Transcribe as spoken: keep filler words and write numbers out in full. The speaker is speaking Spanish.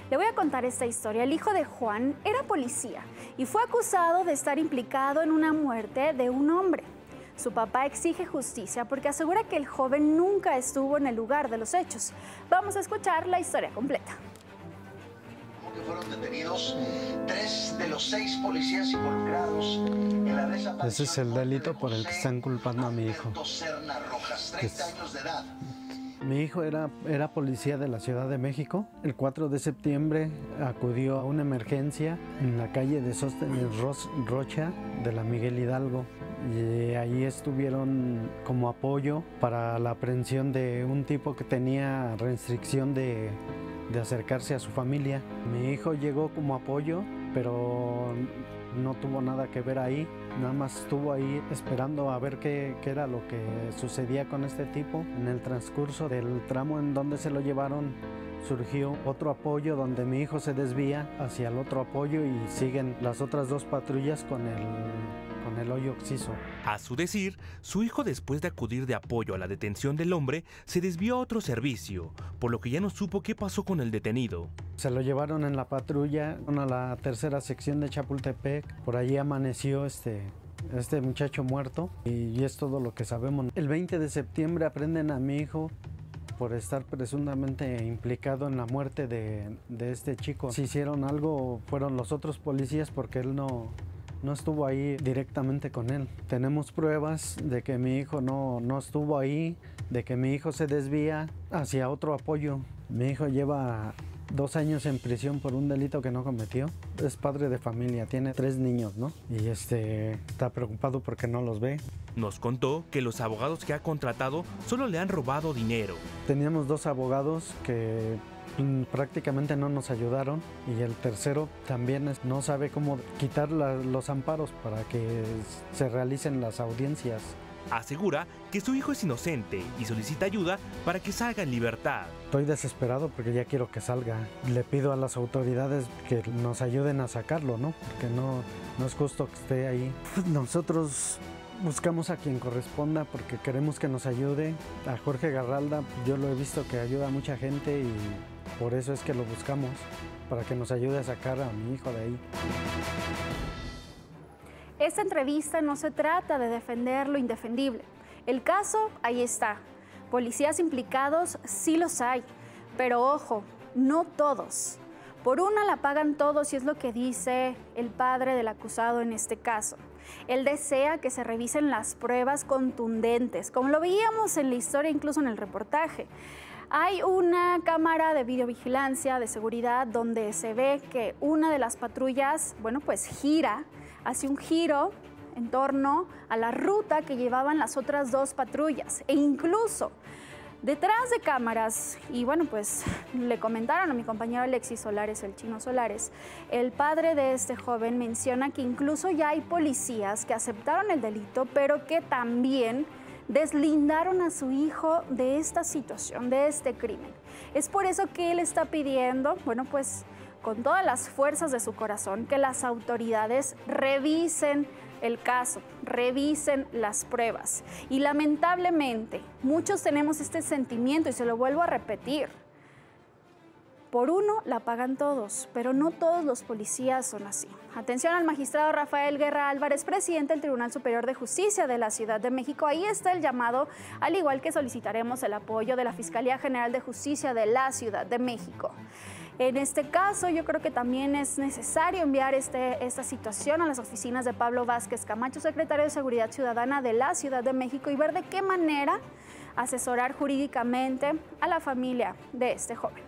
Le voy a contar esta historia. El hijo de Juan era policía y fue acusado de estar implicado en una muerte de un hombre. Su papá exige justicia porque asegura que el joven nunca estuvo en el lugar de los hechos. Vamos a escuchar la historia completa. Que fueron detenidos tres de los seis policías involucrados en la desaparición. Ese es el delito por el que están culpando a mi hijo. Rojas, treinta años de edad. Mi hijo era, era policía de la Ciudad de México. El cuatro de septiembre acudió a una emergencia en la calle de Sóstenes Rocha de la Miguel Hidalgo. Y ahí estuvieron como apoyo para la aprehensión de un tipo que tenía restricción de, de acercarse a su familia. Mi hijo llegó como apoyo, pero no tuvo nada que ver ahí. Nada más estuvo ahí esperando a ver qué, qué era lo que sucedía con este tipo. En el transcurso del tramo en donde se lo llevaron, surgió otro apoyo donde mi hijo se desvía hacia el otro apoyo y siguen las otras dos patrullas con el, con el hoyo occiso. A su decir, su hijo, después de acudir de apoyo a la detención del hombre, se desvió a otro servicio, por lo que ya no supo qué pasó con el detenido. Se lo llevaron en la patrulla a la tercera sección de Chapultepec. Por allí amaneció este, este muchacho muerto y es todo lo que sabemos. El veinte de septiembre aprenden a mi hijo por estar presuntamente implicado en la muerte de, de este chico. Si hicieron algo fueron los otros policías porque él no, no estuvo ahí directamente con él. Tenemos pruebas de que mi hijo no, no estuvo ahí, de que mi hijo se desvía hacia otro apoyo. Mi hijo lleva dos años en prisión por un delito que no cometió. Es padre de familia, tiene tres niños, ¿no? Y este, está preocupado porque no los ve. Nos contó que los abogados que ha contratado solo le han robado dinero. Teníamos dos abogados que prácticamente no nos ayudaron y el tercero también no sabe cómo quitar la, los amparos para que se realicen las audiencias. Asegura que su hijo es inocente y solicita ayuda para que salga en libertad. Estoy desesperado porque ya quiero que salga. Le pido a las autoridades que nos ayuden a sacarlo, ¿no? Porque no, no es justo que esté ahí. Nosotros buscamos a quien corresponda porque queremos que nos ayude. A Jorge Garralda, yo lo he visto que ayuda a mucha gente y por eso es que lo buscamos, para que nos ayude a sacar a mi hijo de ahí. Esta entrevista no se trata de defender lo indefendible. El caso, ahí está. Policías implicados, sí los hay. Pero ojo, no todos. Por una la pagan todos y es lo que dice el padre del acusado en este caso. Él desea que se revisen las pruebas contundentes, como lo veíamos en la historia, incluso en el reportaje. Hay una cámara de videovigilancia de seguridad donde se ve que una de las patrullas, bueno, pues gira, hace un giro en torno a la ruta que llevaban las otras dos patrullas. E incluso detrás de cámaras, y bueno, pues le comentaron a mi compañero Alexis Solares, el Chino Solares, el padre de este joven menciona que incluso ya hay policías que aceptaron el delito, pero que también deslindaron a su hijo de esta situación, de este crimen. Es por eso que él está pidiendo, bueno, pues con todas las fuerzas de su corazón, que las autoridades revisen el caso, revisen las pruebas. Y lamentablemente, muchos tenemos este sentimiento, y se lo vuelvo a repetir. Por uno la pagan todos, pero no todos los policías son así. Atención al magistrado Rafael Guerra Álvarez, presidente del Tribunal Superior de Justicia de la Ciudad de México. Ahí está el llamado, al igual que solicitaremos el apoyo de la Fiscalía General de Justicia de la Ciudad de México. En este caso, yo creo que también es necesario enviar este, esta situación a las oficinas de Pablo Vázquez Camacho, secretario de Seguridad Ciudadana de la Ciudad de México, y ver de qué manera asesorar jurídicamente a la familia de este joven.